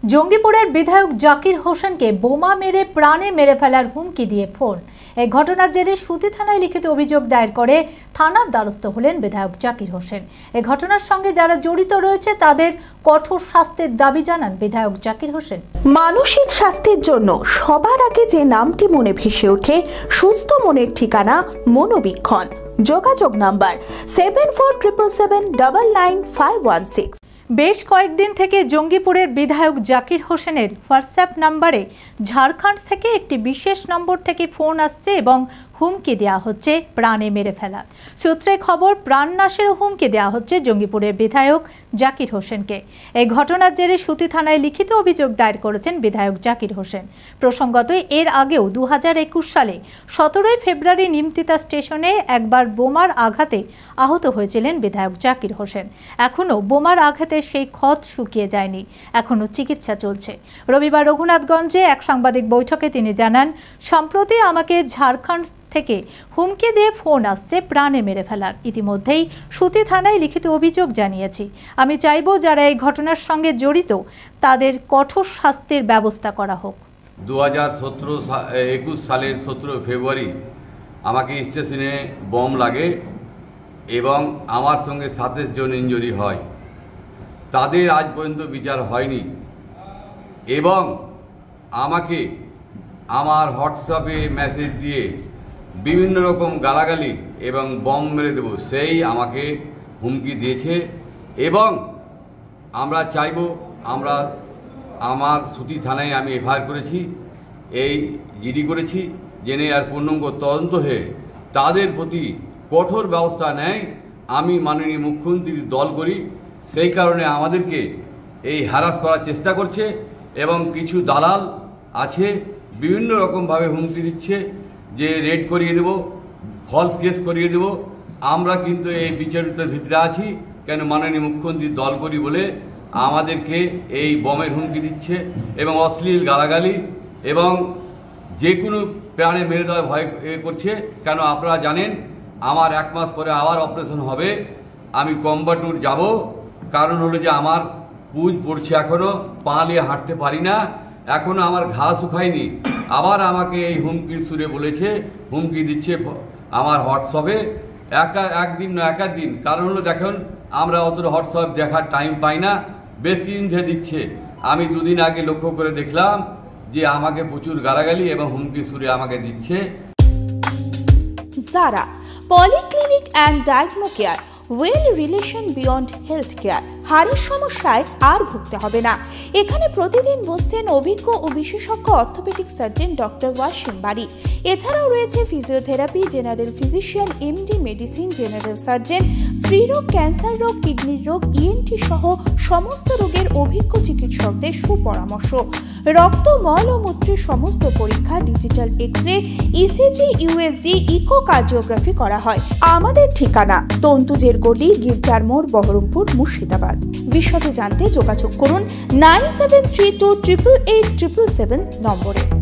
জঙ্গিপুরের বিধায়ক জাকির হোসেনকে বোমা মেরে প্রাণে মেরে ফেলার হুমকি দিয়ে ফোন। এই ঘটনার জেরে সুতি থানায় লিখিত অভিযোগ দায়ের করে থানার দ্বারস্থ হলেন বিধায়ক জাকির হোসেন। এই ঘটনার সঙ্গে যারা জড়িত রয়েছে তাদের কঠোর শাস্তির দাবি জানান বিধায়ক জাকির হোসেন। মানসিক স্বাস্থ্যের জন্য সবার আগে যে নামটি মনে ভেসে ওঠে, সুস্থ মনের ঠিকানা মনোবীক্ষণ। যোগাযোগ নাম্বার 7477799516। বেশ কয়েকদিন থেকে জঙ্গিপুরের বিধায়ক জাকির হোসেনের হোয়াটসঅ্যাপ নাম্বারে ঝাড়খণ্ড থেকে একটি বিশেষ নম্বর থেকে ফোন আসছে এবং হুমকি দেওয়া হচ্ছে প্রাণে মেরে ফেলার। সূত্রে খবর, প্রাণনাশেরও হুমকি দেওয়া হচ্ছে জঙ্গিপুরের বিধায়ক জাকির হোসেনকে। এই ঘটনার জেরে সুতি থানায় লিখিত অভিযোগ দায়ের করেছেন বিধায়ক জাকির হোসেন। প্রসঙ্গত, এর আগেও 2021 সালে 17 ফেব্রুয়ারি নিমতিতা স্টেশনে একবার বোমার আঘাতে আহত হয়েছিলেন বিধায়ক জাকির হোসেন। এখনও বোমার আঘাতে সেই ক্ষত শুকিয়ে যায়নি, এখনও চিকিৎসা চলছে। রবিবার রঘুনাথগঞ্জে এক সাংবাদিক বৈঠকে তিনি জানান, সম্প্রতি আমাকে ঝাড়খণ্ড থেকে হুমকি দিয়ে ফোন আসছে প্রাণে মেরে ফেলার। ইতিমধ্যেই সুতি থানায় লিখিত অভিযোগ জানিয়েছি। আমি চাইব যারা এই ঘটনার সঙ্গে জড়িত তাদের কঠোর শাস্তির ব্যবস্থা করা হোক। 2021 সালের 17 ফেব্রুয়ারি আমাকে স্টেশনে বোম লাগে এবং আমার সঙ্গে 27 জন ইনজুরি হয়। তাদের আজ পর্যন্ত বিচার হয়নি এবং আমাকে আমার হোয়াটসঅ্যাপে মেসেজ দিয়ে বিভিন্ন রকম গালাগালি এবং বম মেরে দেব সেই আমাকে হুমকি দিয়েছে। এবং আমরা চাইব, আমার সুতি থানায় আমি এফআইআর করেছি, এই জিডি করেছি, জেনে আর পূর্ণাঙ্গ তদন্ত হয়ে তাদের প্রতি কঠোর ব্যবস্থা নেয়। আমি মাননীয় মুখ্যমন্ত্রীর দল করি, সেই কারণে আমাদেরকে এই হ্যারাস করার চেষ্টা করছে এবং কিছু দালাল আছে বিভিন্ন রকমভাবে হুমকি দিচ্ছে যে রেড করিয়ে দেব, ফলস কেস করিয়ে দেব। আমরা কিন্তু এই বিচারিতার ভিতরে আছি, কেন মাননীয় মুখ্যমন্ত্রীর দল করি বলে আমাদেরকে এই বমের হুমকি দিচ্ছে এবং অশ্লীল গালাগালি এবং যে কোনো প্রাণে মেরে দেওয়ার ভয় করছে। কেন আপনারা জানেন, আমার 1 মাস পরে আবার অপারেশন হবে, আমি কম্বাটুর যাব। কারণ হলো যে আমার পুজ পড়ছে, এখনও পা নিয়ে হাঁটতে পারি না, এখনও আমার ঘা শুকায়নি। আবার আমাকে এই হুমকির সুরে বলেছে, হুমকি দিচ্ছে আমার হোয়াটসঅ্যাপে। একদিন না একাধিন, কারণ হলো দেখুন আমরা অতটা হোয়াটসঅ্যাপ দেখার টাইম পাই না, বেশি দিন ধরে দিচ্ছে। আমি 2 দিন আগে লক্ষ্য করে দেখলাম যে আমাকে প্রচুর গালাগালি এবং হুমকি সুরে আমাকে দিচ্ছে। Zara polyclinic and Diagno care, well relation beyond health care. হাড়ের সমস্যায় আর ভুগতে হবে না। এখানে প্রতিদিন বসছেন অভিজ্ঞ ও বিশেষজ্ঞ orthopaedic surgeon doctor Wasim Bari. এছাড়াও রয়েছে physiotherapy, general physician, MD medicine, general surgeon, স্ত্রীরোগ, ক্যান্সার রোগ, কিডনির রোগ, ইএনটি সহ সমস্ত রোগের অভিজ্ঞ চিকিৎসকদের সুপরামর্শ। রক্ত, মল ও মূত্রের সমস্ত পরীক্ষা, digital x-ray, ECG, USG, echocardiography করা হয়। আমাদের ঠিকানা তন্তুজের গলি, গির্জার মোড়, বহরমপুর, মুর্শিদাবাদ। বিশদে জানতে যোগাযোগ করুন 9732887777 নম্বরে।